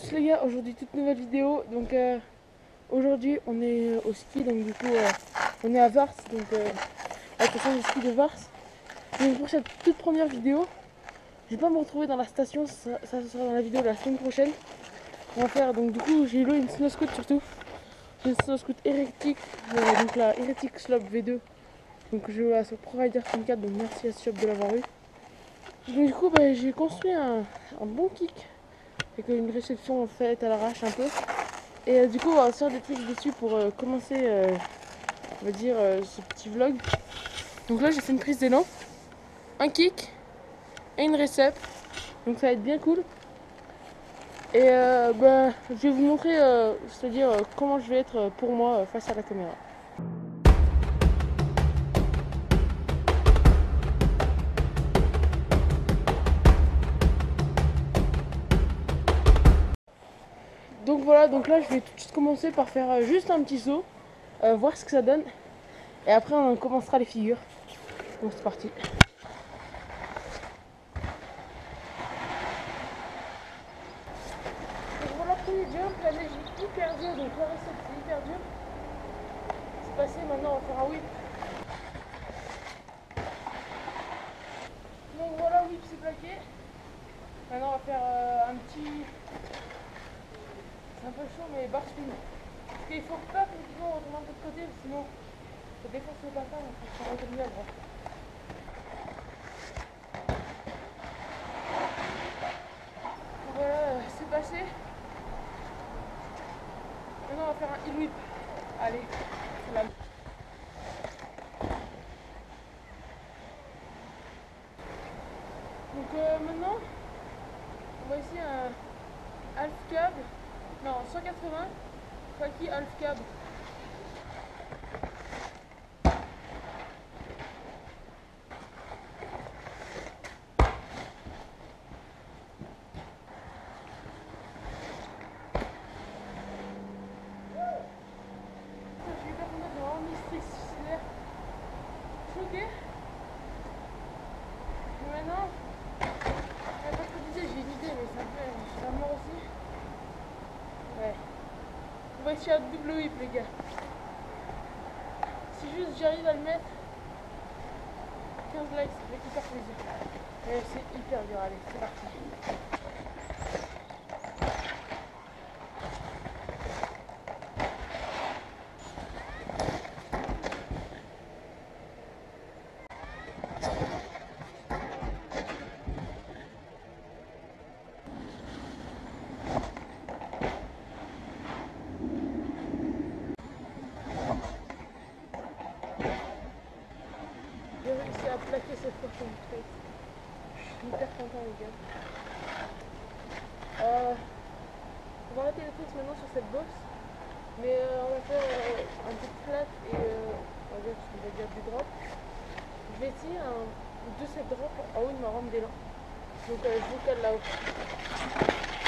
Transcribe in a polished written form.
tous les gars, aujourd'hui toute nouvelle vidéo. Donc aujourd'hui on est au ski, donc du coup on est à Vars, donc à la station de ski de Vars. Donc pour cette toute première vidéo, je vais pas me retrouver dans la station, ça sera dans la vidéo de la semaine prochaine. On va faire, donc du coup j'ai loué une snow scoot surtout. J'ai une snow scoot Heretic, donc la Heretic Slope V2. Donc je vais sur Provider 34, donc merci à ce shop de l'avoir eu. Donc du coup j'ai construit un bon kick avec une réception faite à l'arrache un peu. Et du coup on va faire des trucs dessus pour commencer on va dire ce petit vlog. Donc là j'ai fait une prise d'élan, un kick et une récep. Donc ça va être bien cool. Et je vais vous montrer c'est-à-dire comment je vais être pour moi face à la caméra. Donc voilà, donc là je vais tout de suite commencer par faire juste un petit saut, voir ce que ça donne. Et après on commencera les figures. Bon c'est parti. Donc voilà, premier jump, la neige est hyper dure, donc la recette c'est hyper dur. C'est passé, maintenant on va faire un whip. Donc voilà, whip c'est plaqué. Maintenant on va faire un petit... C'est un peu chaud mais bar spin. Parce qu'il faut pas complètement retourner de l'autre côté, sinon ça défonce le patin, donc ça va retomber à droite. Voilà, c'est passé. Maintenant on va faire un heel whip. Allez, c'est là. Donc maintenant, on va essayer un half cab. Non, 180. Faki half cab. Je suis hyper content de vraiment mis strict suicidaire. Choqué. Et maintenant, parce que je disais, j'ai une idée, mais ça me fait, je suis mort aussi. Ouais. On va essayer un double whip, les gars. Si juste j'arrive à le mettre, 15 likes, ça fait hyper plaisir. Mais c'est hyper dur, allez, c'est parti. J'ai réussi à plaquer cette fois sur le straight. Je suis hyper content, les gars. On va arrêter les tricks maintenant sur cette box. Mais on va faire un peu de flat et on va dire du drop. Je vais essayer un 2-7 drop en haut de ma rampe d'élan. Donc je vous cale là-haut.